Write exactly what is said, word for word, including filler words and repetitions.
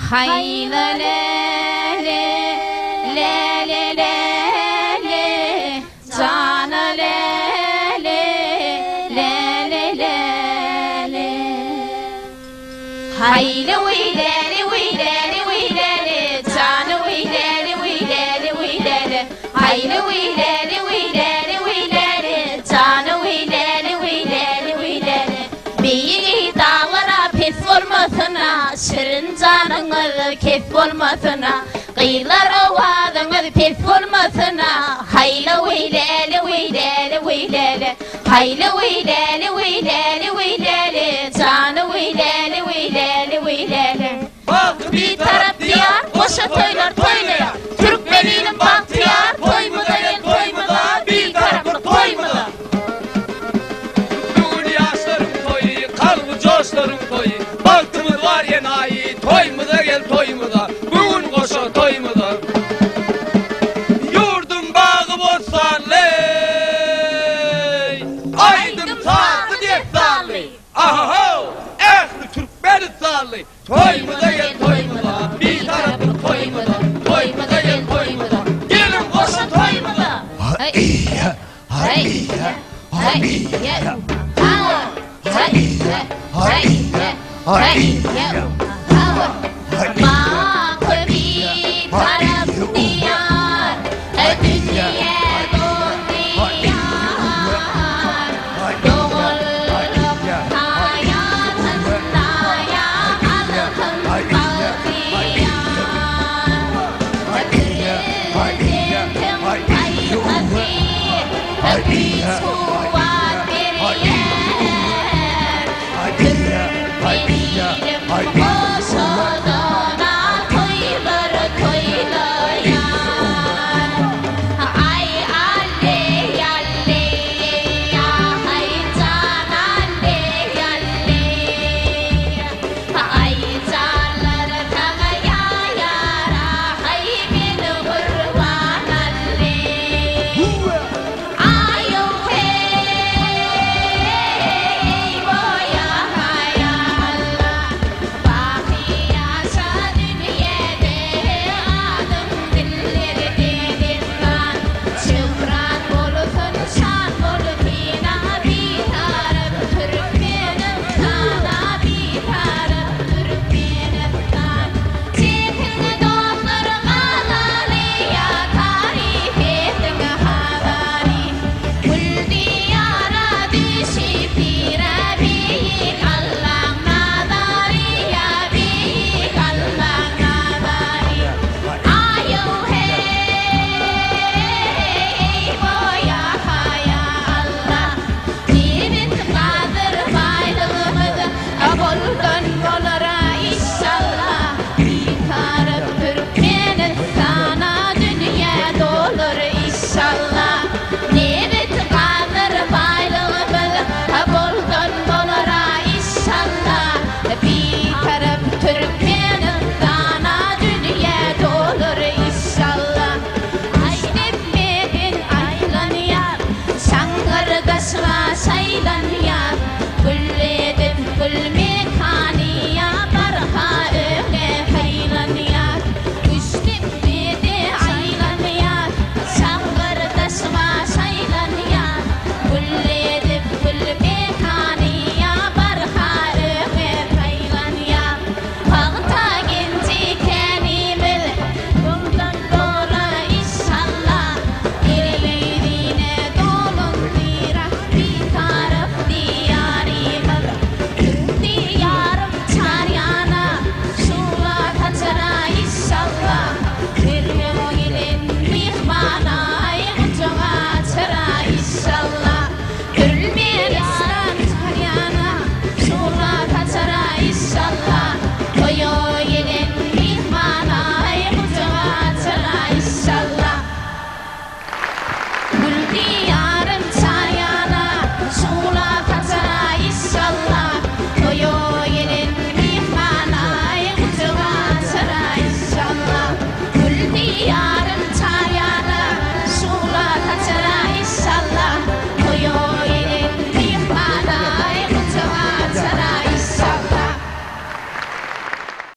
hayla le le le le le le cana le le le le le le hayla wile le wile le wile le cana wile le wile le wile le hayla wile le wile le wile le cana wile le wile le wile le biyi dağlara pes olmasına şirin canınız kes olmasına qıylar ovadınız pes olmasına hayla weylele weylele weylele hayla weylele weylele weylele canı weylele weylele weylele bir taraf diyar boşa toylar toylaya Türkmeninin bahtiyar toy mu da el toy mu da bir taraflı toy mu da Coşların toyu, baktımız var yenayi, toy mu da gel toy mu da, bugün koşa toy mu da. Yurdum bağı bozsanlı, aydım sağlı diye sağlı. Aho, ehli Türkmeni sağlı, toy mu da gel toy mu da, bir tarafı toy mu da, toy mu da gel toy mu da, gelin koşa toy mu da. Hayya, hayya, hayya. Hayya, hayya, Bak bir taraf diyar, dünya bu diyar. Doğruluk hayatında yakalım bahtiyar. Kırdım kaygısı, bir kuvat bir yer. Boşadana toylar toylayan Ay alle alle ya hay can alle alle Ay canlar tagaya yara hay bin kurban alle Ayo hey boya haya Sanggar gaswa